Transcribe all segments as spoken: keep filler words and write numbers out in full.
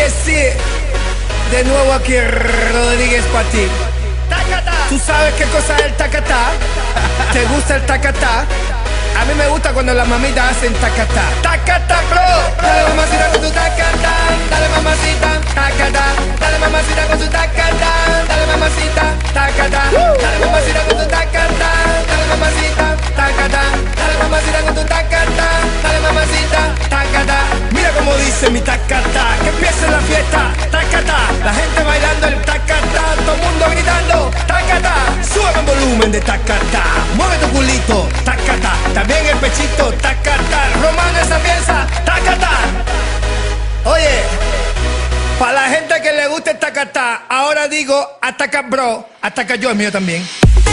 sí, de nuevo aquí Rodríguez para ti. ¿Tú sabes qué cosa es el tacatá? ¿Te gusta el tacatá? A mí me gusta cuando las mamitas hacen tacatá. Tacatá, bro. Dale mamacita con tu tacatá. Dale mamacita, tacatá. Dale mamacita con tu tacatá. Dale mamacita, tacatá. Dale mamacita con tu tacatá. Dale mamacita, tacatá. Dale mamacita con tu tacatá. Dale mamacita, tacatá. Mira cómo dice mi tacatá. Que empiece la fiesta, tacatá. La gente bailando el tacatá. Todo el mundo gritando, tacatá. Sube el volumen de tacatá. Mueve tu culito, tacatá. También el pechito, tacatá. Romano esa pieza, tacatá. Oye, para la gente que le gusta el tacatá, ahora digo ataca bro, ataca yo, el mío también.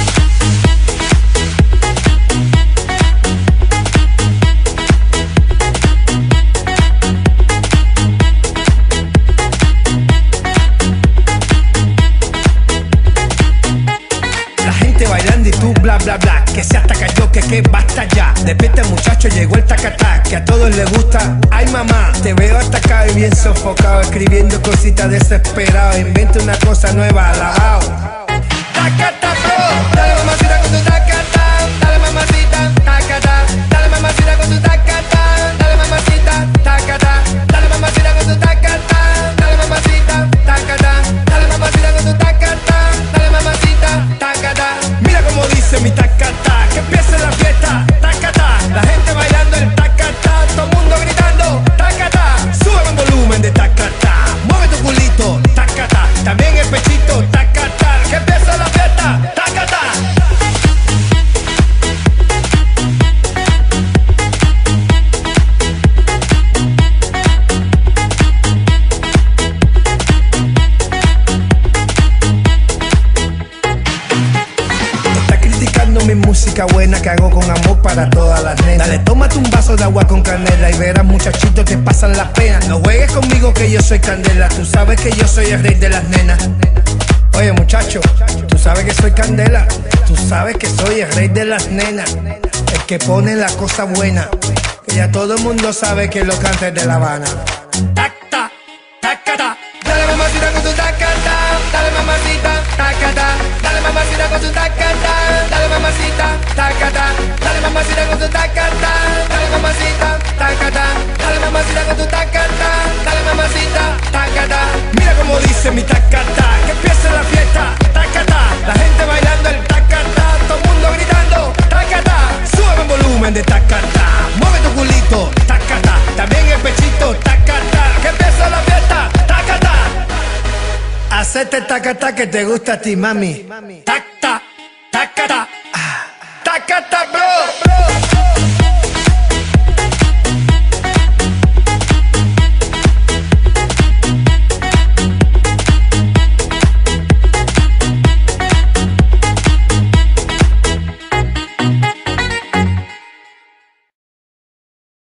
Bailando y tú bla bla bla, que se ataca yo, que que basta ya. Despierta muchacho, llegó el tacatá, que a todos les gusta. Ay mamá, te veo atacado y bien sofocado, escribiendo cositas desesperado. Inventa una cosa nueva, alabao. Tacatá bro, dale mamacita con tu tacatá. Dale mamacita, tacatá. Dale mamacita con tu tacatá. Dale mamacita, tacatá. Dale mamacita con tu tacatá. Dale mamacita, tacatá. Dale mamacita con tu tacatá. Dale mamacita, tacatá. Mira como dice mi tacatá, que empiece la fiesta, tacatá. La gente bailando el tacatá, todo el mundo gritando, tacatá. Sube el volumen de tacatá, mueve tu culito, tacatá. También el pechito, tacatá. Que empiece la fiesta, tacatá. Mi música buena que hago con amor para todas las nenas. Dale, tómate un vaso de agua con canela y verás muchachitos que pasan las penas. No juegues conmigo que yo soy candela, tú sabes que yo soy el rey de las nenas. Oye muchacho, tú sabes que soy candela, tú sabes que soy el rey de las nenas, el que pone la cosa buena, que ya todo el mundo sabe que lo canta de La Habana. Tacta, tacata. Dale mamacita con tu tacata, dale mamacita, tacata. Dale mamacita con tu tacata, dale mamacita, tacata. Dale mamacita con tu tacata, dale mamacita, tacata. Dale mamacita con tu tacata, dale mamacita, tacata. Mira como dice mi tacata, que empiece la fiesta, tacata. La gente bailando el tacata, todo el mundo gritando, tacata. Sube el volumen de tacata, mueve tu culito, tacata. También el pechito, tacata. Que empiece la fiesta, tacata. Hacete tacata que te gusta a ti, mami. Tacta.